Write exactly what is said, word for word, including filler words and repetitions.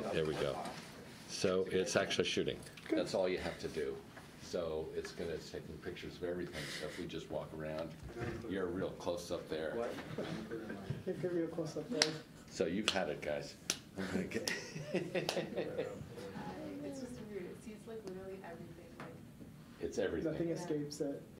There we go. So it's actually shooting. That's all you have to do. So it's going to taking pictures of everything. So if we just walk around, you're real close up there. You're real close up there. So you've had it, guys. I'm gonna get It's just weird. It seems like literally everything. Like it's everything. Nothing escapes it.